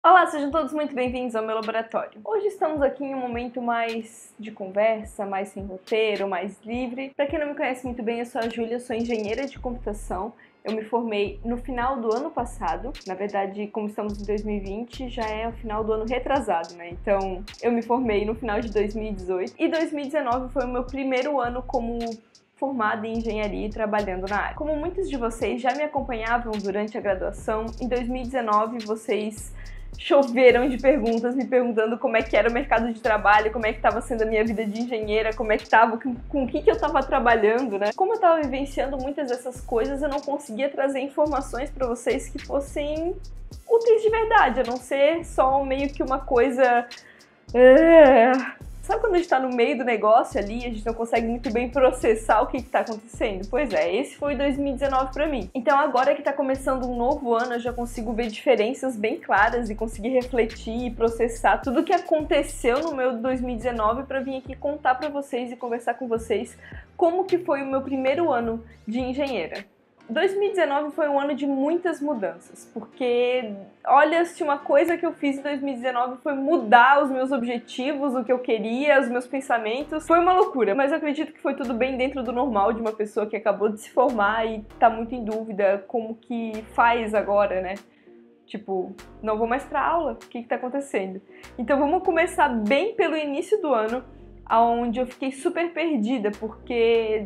Olá, sejam todos muito bem-vindos ao meu laboratório. Hoje estamos aqui em um momento mais de conversa, mais sem roteiro, mais livre. Para quem não me conhece muito bem, eu sou a Júlia, sou engenheira de computação. Eu me formei no final do ano passado. Na verdade, como estamos em 2020, já é o final do ano retrasado, né? Então, eu me formei no final de 2018 e 2019 foi o meu primeiro ano como formada em engenharia e trabalhando na área. Como muitos de vocês já me acompanhavam durante a graduação, em 2019 vocês choveram de perguntas, me perguntando como é que era o mercado de trabalho, como é que estava sendo a minha vida de engenheira, como é que estava, com o que eu estava trabalhando, né? Como eu estava vivenciando muitas dessas coisas, eu não conseguia trazer informações para vocês que fossem úteis de verdade, a não ser só meio que uma coisa... Sabe quando a gente tá no meio do negócio ali, a gente não consegue muito bem processar o que tá acontecendo? Pois é, esse foi 2019 pra mim. Então agora que tá começando um novo ano, eu já consigo ver diferenças bem claras e conseguir refletir e processar tudo o que aconteceu no meu 2019 pra vir aqui contar pra vocês e conversar com vocês como que foi o meu primeiro ano de engenheira. 2019 foi um ano de muitas mudanças, porque olha, se uma coisa que eu fiz em 2019 foi mudar os meus objetivos, o que eu queria, os meus pensamentos, foi uma loucura, mas eu acredito que foi tudo bem dentro do normal de uma pessoa que acabou de se formar e tá muito em dúvida como que faz agora, né? Tipo, não vou mais pra aula, o que tá acontecendo? Então vamos começar bem pelo início do ano, onde eu fiquei super perdida, porque,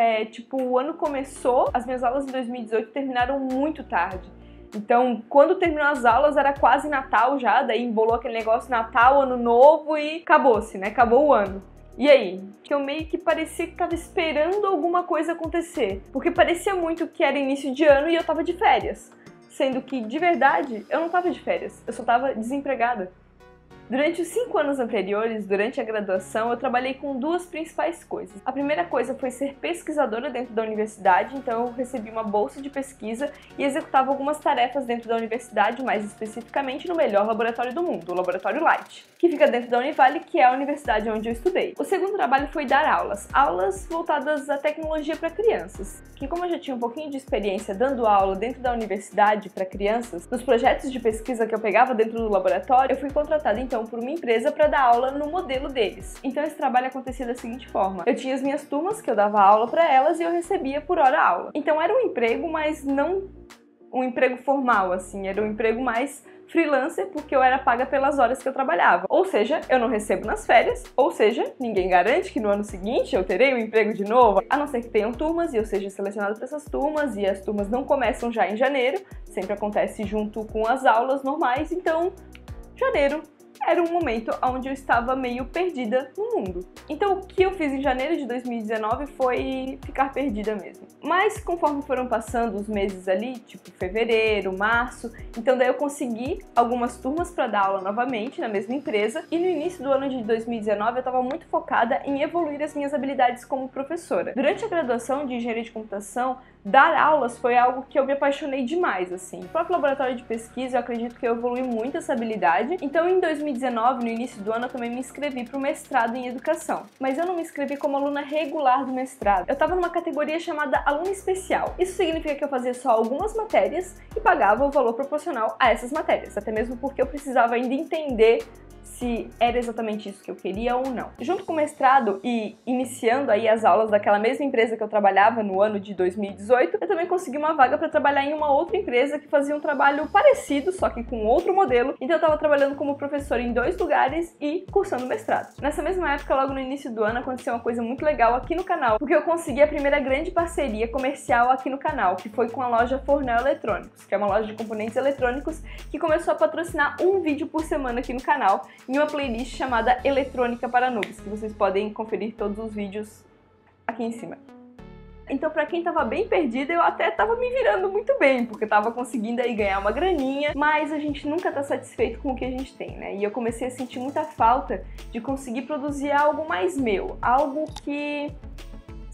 o ano começou, as minhas aulas em 2018 terminaram muito tarde. Então, quando terminou as aulas, era quase Natal já, daí embolou aquele negócio Natal, Ano Novo e acabou-se, né? Acabou o ano. E aí? Que eu meio que parecia que tava esperando alguma coisa acontecer, porque parecia muito que era início de ano e eu tava de férias. Sendo que, de verdade, eu não tava de férias, eu só tava desempregada. Durante os 5 anos anteriores, durante a graduação, eu trabalhei com duas principais coisas. A primeira coisa foi ser pesquisadora dentro da universidade, então eu recebi uma bolsa de pesquisa e executava algumas tarefas dentro da universidade, mais especificamente no melhor laboratório do mundo, o Laboratório Light, que fica dentro da Univale, que é a universidade onde eu estudei. O segundo trabalho foi dar aulas voltadas à tecnologia para crianças, que como eu já tinha um pouquinho de experiência dando aula dentro da universidade para crianças, nos projetos de pesquisa que eu pegava dentro do laboratório, eu fui contratada então por uma empresa para dar aula no modelo deles. Então esse trabalho acontecia da seguinte forma: eu tinha as minhas turmas que eu dava aula para elas e eu recebia por hora aula. Então era um emprego, mas não um emprego formal, assim, era um emprego mais freelancer, porque eu era paga pelas horas que eu trabalhava. Ou seja, eu não recebo nas férias, ou seja, ninguém garante que no ano seguinte eu terei um emprego de novo, a não ser que tenham turmas e eu seja selecionado para essas turmas, e as turmas não começam já em janeiro, sempre acontece junto com as aulas normais, então janeiro era um momento onde eu estava meio perdida no mundo. Então o que eu fiz em janeiro de 2019 foi ficar perdida mesmo. Mas conforme foram passando os meses ali, tipo fevereiro, março, então daí eu consegui algumas turmas para dar aula novamente na mesma empresa, e no início do ano de 2019 eu estava muito focada em evoluir as minhas habilidades como professora. Durante a graduação de engenharia de computação, dar aulas foi algo que eu me apaixonei demais, assim. No próprio laboratório de pesquisa, eu acredito que eu evolui muito essa habilidade. Então, em 2019, no início do ano, eu também me inscrevi para o mestrado em educação. Mas eu não me inscrevi como aluna regular do mestrado. Eu estava numa categoria chamada aluna especial. Isso significa que eu fazia só algumas matérias e pagava o valor proporcional a essas matérias, até mesmo porque eu precisava ainda entender se era exatamente isso que eu queria ou não. Junto com o mestrado e iniciando aí as aulas daquela mesma empresa que eu trabalhava no ano de 2018, eu também consegui uma vaga para trabalhar em uma outra empresa que fazia um trabalho parecido, só que com outro modelo. Então eu estava trabalhando como professora em 2 lugares e cursando mestrado. Nessa mesma época, logo no início do ano, aconteceu uma coisa muito legal aqui no canal, porque eu consegui a primeira grande parceria comercial aqui no canal, que foi com a loja Fornel Eletrônicos, que é uma loja de componentes eletrônicos que começou a patrocinar um vídeo por semana aqui no canal, em uma playlist chamada Eletrônica para Noobs, que vocês podem conferir todos os vídeos aqui em cima. Então, pra quem tava bem perdida, eu até tava me virando muito bem, porque eu tava conseguindo aí ganhar uma graninha, mas a gente nunca tá satisfeito com o que a gente tem, né? E eu comecei a sentir muita falta de conseguir produzir algo mais meu, algo que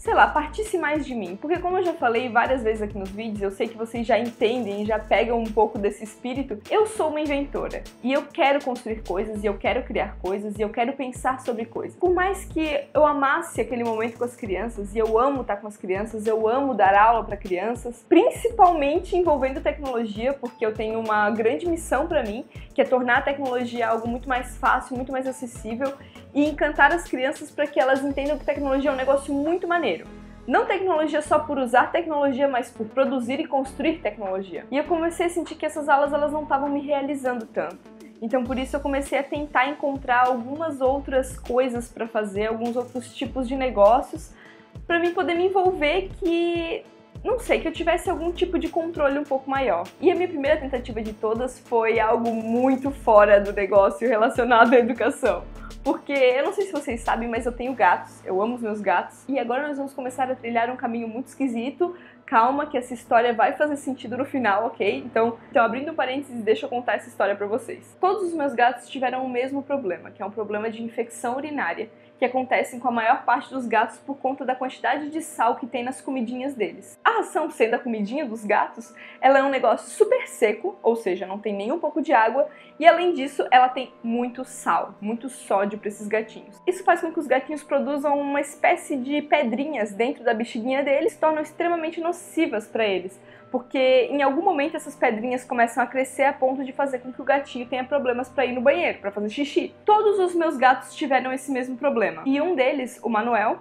sei lá, partisse mais de mim. Porque como eu já falei várias vezes aqui nos vídeos, eu sei que vocês já entendem e já pegam um pouco desse espírito. Eu sou uma inventora e eu quero construir coisas e eu quero criar coisas e eu quero pensar sobre coisas. Por mais que eu amasse aquele momento com as crianças e eu amo estar com as crianças, eu amo dar aula para crianças, principalmente envolvendo tecnologia, porque eu tenho uma grande missão para mim, que é tornar a tecnologia algo muito mais fácil, muito mais acessível e encantar as crianças para que elas entendam que tecnologia é um negócio muito maneiro. Não tecnologia só por usar tecnologia, mas por produzir e construir tecnologia. E eu comecei a sentir que essas aulas elas não estavam me realizando tanto. Então por isso eu comecei a tentar encontrar algumas outras coisas para fazer, alguns outros tipos de negócios, para mim poder me envolver que, não sei, que eu tivesse algum tipo de controle um pouco maior. E a minha primeira tentativa de todas foi algo muito fora do negócio relacionado à educação. Porque eu não sei se vocês sabem, mas eu tenho gatos, eu amo os meus gatos. E agora nós vamos começar a trilhar um caminho muito esquisito. Calma que essa história vai fazer sentido no final, ok? Então abrindo um parênteses, deixa eu contar essa história pra vocês. Todos os meus gatos tiveram o mesmo problema, que é um problema de infecção urinária, que acontecem com a maior parte dos gatos por conta da quantidade de sal que tem nas comidinhas deles. A ração, sendo a comidinha dos gatos, ela é um negócio super seco, ou seja, não tem nem um pouco de água, e além disso, ela tem muito sal, muito sódio para esses gatinhos. Isso faz com que os gatinhos produzam uma espécie de pedrinhas dentro da bexiguinha deles, que se tornam extremamente nocivas para eles, porque em algum momento essas pedrinhas começam a crescer a ponto de fazer com que o gatinho tenha problemas para ir no banheiro, para fazer xixi. Todos os meus gatos tiveram esse mesmo problema. E um deles, o Manuel,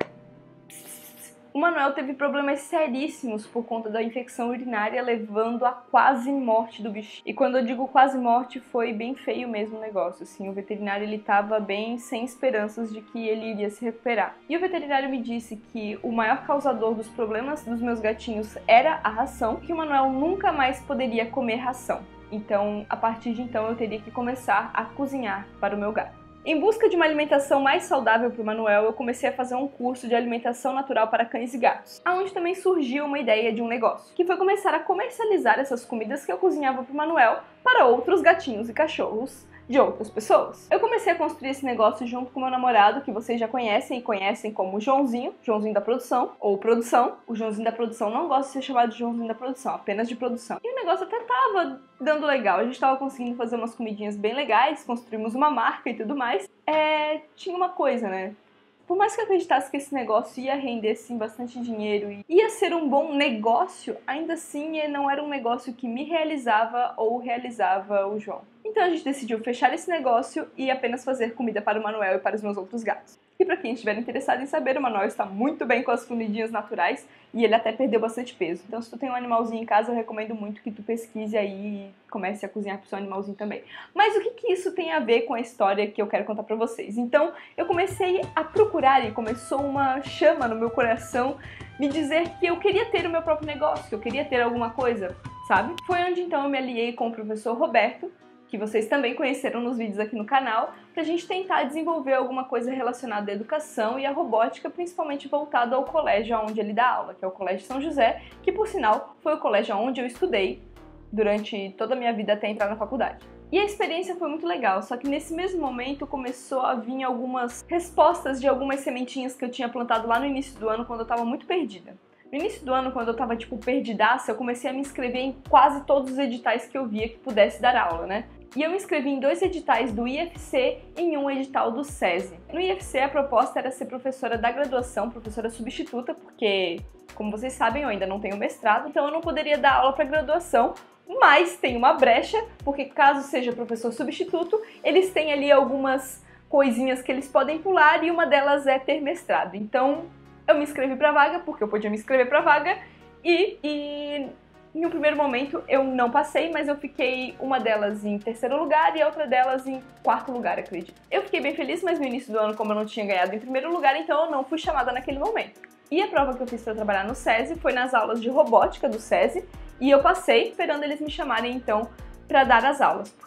teve problemas seríssimos por conta da infecção urinária, levando à quase morte do bichinho. E quando eu digo quase morte, foi bem feio mesmo o negócio, assim, o veterinário ele tava bem sem esperanças de que ele iria se recuperar. E o veterinário me disse que o maior causador dos problemas dos meus gatinhos era a ração, que o Manuel nunca mais poderia comer ração. Então, a partir de então, eu teria que começar a cozinhar para o meu gato. Em busca de uma alimentação mais saudável para o Manuel, eu comecei a fazer um curso de alimentação natural para cães e gatos, aonde também surgiu uma ideia de um negócio, que foi começar a comercializar essas comidas que eu cozinhava para o Manuel para outros gatinhos e cachorros de outras pessoas. Eu comecei a construir esse negócio junto com meu namorado, que vocês já conhecem e conhecem como Joãozinho da produção, ou produção. O Joãozinho da produção não gosta de ser chamado de Joãozinho da produção, apenas de produção. E o negócio até tava dando legal, a gente tava conseguindo fazer umas comidinhas bem legais, construímos uma marca e tudo mais. Tinha uma coisa, né? Por mais que eu acreditasse que esse negócio ia render, sim, bastante dinheiro e ia ser um bom negócio, ainda assim não era um negócio que me realizava ou realizava o João. Então a gente decidiu fechar esse negócio e apenas fazer comida para o Manuel e para os meus outros gatos. E para quem estiver interessado em saber, o Manuel está muito bem com as comidinhas naturais e ele até perdeu bastante peso. Então se tu tem um animalzinho em casa, eu recomendo muito que tu pesquise aí e comece a cozinhar pro seu animalzinho também. Mas o que isso tem a ver com a história que eu quero contar pra vocês? Então eu comecei a procurar e começou uma chama no meu coração me dizer que eu queria ter o meu próprio negócio, que eu queria ter alguma coisa, sabe? Foi onde então eu me aliei com o professor Roberto, que vocês também conheceram nos vídeos aqui no canal, pra gente tentar desenvolver alguma coisa relacionada à educação e à robótica, principalmente voltado ao colégio onde ele dá aula, que é o Colégio São José, que por sinal foi o colégio onde eu estudei durante toda a minha vida até entrar na faculdade. E a experiência foi muito legal, só que nesse mesmo momento começou a vir algumas respostas de algumas sementinhas que eu tinha plantado lá no início do ano, quando eu tava muito perdida. No início do ano, quando eu tava tipo perdidaça, eu comecei a me inscrever em quase todos os editais que eu via que pudesse dar aula, né? E eu me inscrevi em 2 editais do IFC e em um edital do SESI. No IFC a proposta era ser professora da graduação, professora substituta, porque, como vocês sabem, eu ainda não tenho mestrado, então eu não poderia dar aula para graduação, mas tem uma brecha, porque caso seja professor substituto, eles têm ali algumas coisinhas que eles podem pular e uma delas é ter mestrado. Então eu me inscrevi para a vaga, porque eu podia me inscrever para a vaga, e em um primeiro momento eu não passei, mas eu fiquei uma delas em 3º lugar e a outra delas em 4º lugar, acredito. Eu fiquei bem feliz, mas no início do ano, como eu não tinha ganhado em 1º lugar, então eu não fui chamada naquele momento. E a prova que eu fiz para trabalhar no SESI foi nas aulas de robótica do SESI, e eu passei esperando eles me chamarem então para dar as aulas,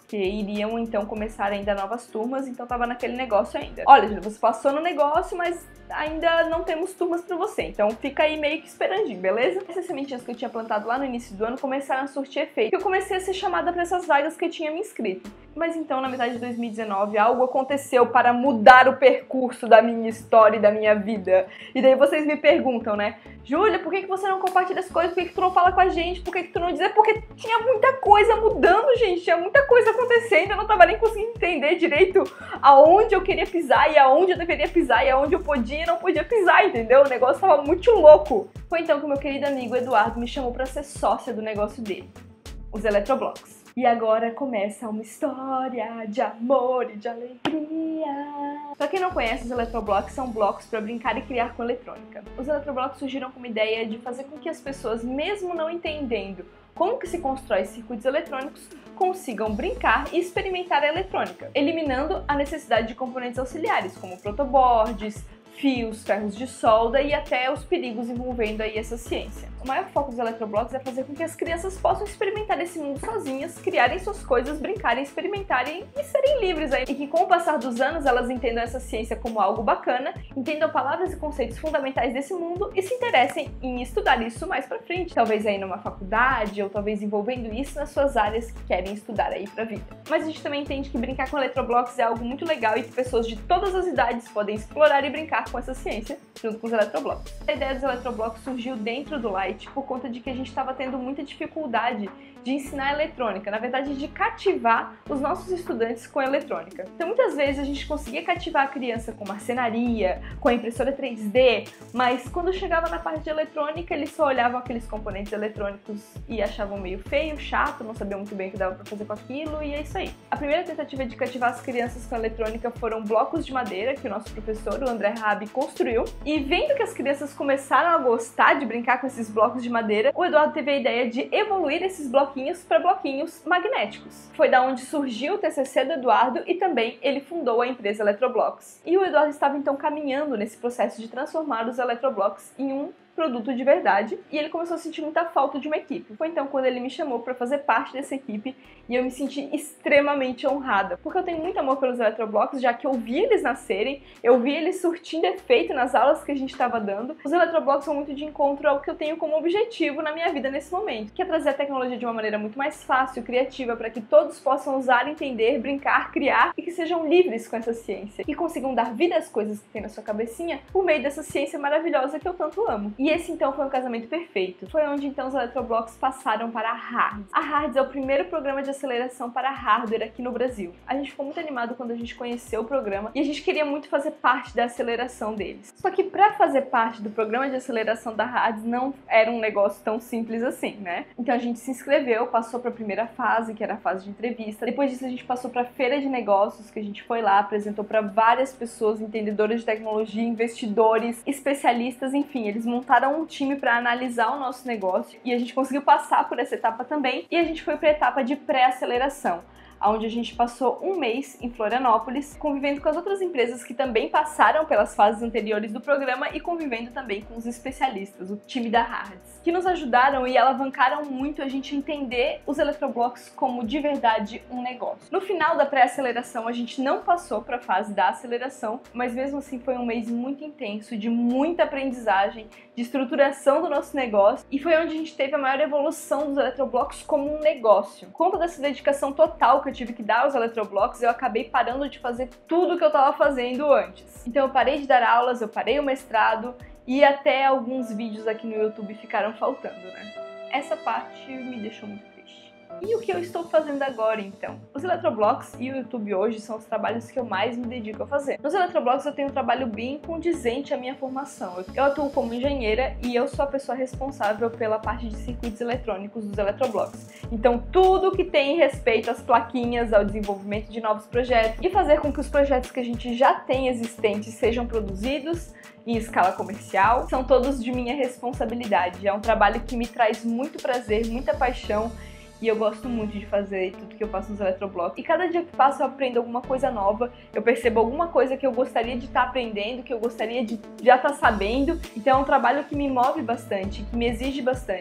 que iriam então começar ainda novas turmas, então tava naquele negócio ainda. Olha, Júlia, você passou no negócio, mas ainda não temos turmas pra você, então fica aí meio que esperandinho, beleza? Essas sementinhas que eu tinha plantado lá no início do ano começaram a surtir efeito. Eu comecei a ser chamada pra essas vagas que eu tinha me inscrito. Mas então, na metade de 2019, algo aconteceu para mudar o percurso da minha história e da minha vida. E daí vocês me perguntam, né? Júlia, por que você não compartilha as coisas? Por que tu não fala com a gente? Por que tu não diz? É porque tinha muita coisa mudando, gente. Tinha muita coisa acontecendo. Eu não tava nem conseguindo entender direito aonde eu queria pisar e aonde eu deveria pisar e aonde eu podia e não podia pisar, entendeu? O negócio tava muito louco. Foi então que o meu querido amigo Eduardo me chamou para ser sócia do negócio dele, os Eletroblocks. E agora começa uma história de amor e de alegria. Pra quem não conhece, os Eletroblocks são blocos para brincar e criar com eletrônica. Os Eletroblocks surgiram com uma ideia de fazer com que as pessoas, mesmo não entendendo como que se constrói circuitos eletrônicos, consigam brincar e experimentar a eletrônica, eliminando a necessidade de componentes auxiliares, como protoboards, fios, ferros de solda e até os perigos envolvendo aí essa ciência. O maior foco dos Eletroblocks é fazer com que as crianças possam experimentar esse mundo sozinhas, criarem suas coisas, brincarem, experimentarem e serem livres aí. E que com o passar dos anos elas entendam essa ciência como algo bacana, entendam palavras e conceitos fundamentais desse mundo e se interessem em estudar isso mais pra frente. Talvez aí numa faculdade ou talvez envolvendo isso nas suas áreas que querem estudar aí pra vida. Mas a gente também entende que brincar com Eletroblocks é algo muito legal e que pessoas de todas as idades podem explorar e brincar com essa ciência junto com os Eletroblocks. A ideia dos Eletroblocks surgiu dentro do Light por conta de que a gente estava tendo muita dificuldade de ensinar eletrônica, na verdade de cativar os nossos estudantes com a eletrônica. Então muitas vezes a gente conseguia cativar a criança com marcenaria, com a impressora 3D, mas quando chegava na parte de eletrônica eles só olhavam aqueles componentes eletrônicos e achavam meio feio, chato, não sabiam muito bem o que dava para fazer com aquilo e é isso aí. A primeira tentativa de cativar as crianças com a eletrônica foram blocos de madeira que o nosso professor, o André Rabi, construiu, e vendo que as crianças começaram a gostar de brincar com esses blocos de madeira, o Eduardo teve a ideia de evoluir esses bloquinhos para bloquinhos magnéticos. Foi da onde surgiu o TCC do Eduardo e também ele fundou a empresa Eletroblocks. E o Eduardo estava então caminhando nesse processo de transformar os Eletroblocks em um produto de verdade, e ele começou a sentir muita falta de uma equipe. Foi então quando ele me chamou para fazer parte dessa equipe e eu me senti extremamente honrada, porque eu tenho muito amor pelos Eletroblocks, já que eu vi eles nascerem, eu vi eles surtindo efeito nas aulas que a gente estava dando. Os Eletroblocks são muito de encontro ao que eu tenho como objetivo na minha vida nesse momento, que é trazer a tecnologia de uma maneira muito mais fácil, criativa, para que todos possam usar, entender, brincar, criar e que sejam livres com essa ciência e consigam dar vida às coisas que tem na sua cabecinha por meio dessa ciência maravilhosa que eu tanto amo. E esse então foi um casamento perfeito. Foi onde então os Eletroblocks passaram para a HARDS. A HARDS é o primeiro programa de aceleração para hardware aqui no Brasil. A gente ficou muito animado quando a gente conheceu o programa e a gente queria muito fazer parte da aceleração deles. Só que para fazer parte do programa de aceleração da HARDS não era um negócio tão simples assim, né? Então a gente se inscreveu, passou para a primeira fase, que era a fase de entrevista. Depois disso a gente passou para a feira de negócios, que a gente foi lá, apresentou para várias pessoas, entendedoras de tecnologia, investidores, especialistas, enfim, eles montaram um time para analisar o nosso negócio e a gente conseguiu passar por essa etapa também e a gente foi para a etapa de pré-aceleração, onde a gente passou um mês em Florianópolis, convivendo com as outras empresas que também passaram pelas fases anteriores do programa e convivendo também com os especialistas, o time da HARDS, que nos ajudaram e alavancaram muito a gente entender os Eletroblocks como de verdade um negócio. No final da pré-aceleração, a gente não passou para a fase da aceleração, mas mesmo assim foi um mês muito intenso, de muita aprendizagem, de estruturação do nosso negócio, e foi onde a gente teve a maior evolução dos Eletroblocks como um negócio. Com toda essa dedicação total que eu tive que dar aos Eletroblocks, eu acabei parando de fazer tudo que eu estava fazendo antes. Então eu parei de dar aulas, eu parei o mestrado e até alguns vídeos aqui no YouTube ficaram faltando, né? Essa parte me deixou muito triste. E o que eu estou fazendo agora, então? Os Eletroblocks e o YouTube hoje são os trabalhos que eu mais me dedico a fazer. Nos Eletroblocks eu tenho um trabalho bem condizente à minha formação. Eu atuo como engenheira e eu sou a pessoa responsável pela parte de circuitos eletrônicos dos Eletroblocks. Então tudo que tem respeito às plaquinhas, ao desenvolvimento de novos projetos e fazer com que os projetos que a gente já tem existentes sejam produzidos em escala comercial, são todos de minha responsabilidade. É um trabalho que me traz muito prazer, muita paixão, e eu gosto muito de fazer tudo que eu faço nos Eletroblocks. E cada dia que passo eu aprendo alguma coisa nova, eu percebo alguma coisa que eu gostaria de estar aprendendo, que eu gostaria de já estar sabendo. Então é um trabalho que me move bastante, que me exige bastante.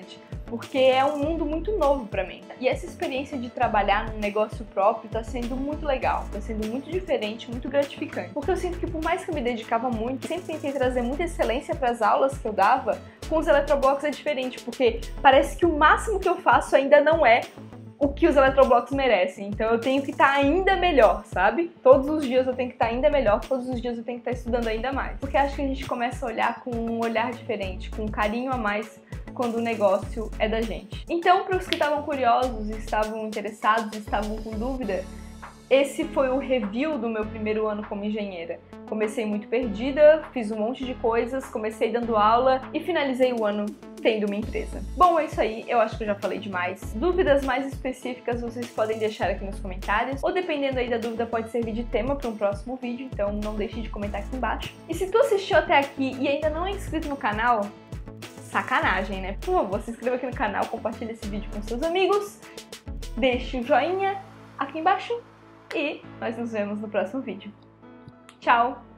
porque é um mundo muito novo pra mim. E essa experiência de trabalhar num negócio próprio tá sendo muito legal, tá sendo muito diferente, muito gratificante. Porque eu sinto que por mais que eu me dedicava muito, sempre tentei trazer muita excelência pras aulas que eu dava, com os eletroblocos é diferente, porque parece que o máximo que eu faço ainda não é o que os eletroblocos merecem. Então eu tenho que estar ainda melhor, sabe? Todos os dias eu tenho que estar ainda melhor, todos os dias eu tenho que estar estudando ainda mais. Porque acho que a gente começa a olhar com um olhar diferente, com um carinho a mais quando o negócio é da gente. Então, para os que estavam curiosos, estavam interessados, estavam com dúvida, esse foi o review do meu primeiro ano como engenheira. Comecei muito perdida, fiz um monte de coisas, comecei dando aula e finalizei o ano tendo uma empresa. Bom, é isso aí, eu acho que eu já falei demais. Dúvidas mais específicas vocês podem deixar aqui nos comentários, ou dependendo aí da dúvida pode servir de tema para um próximo vídeo, então não deixe de comentar aqui embaixo. E se tu assistiu até aqui e ainda não é inscrito no canal, sacanagem, né? Por favor, se inscreva aqui no canal, compartilhe esse vídeo com seus amigos, deixe o joinha aqui embaixo e nós nos vemos no próximo vídeo. Tchau!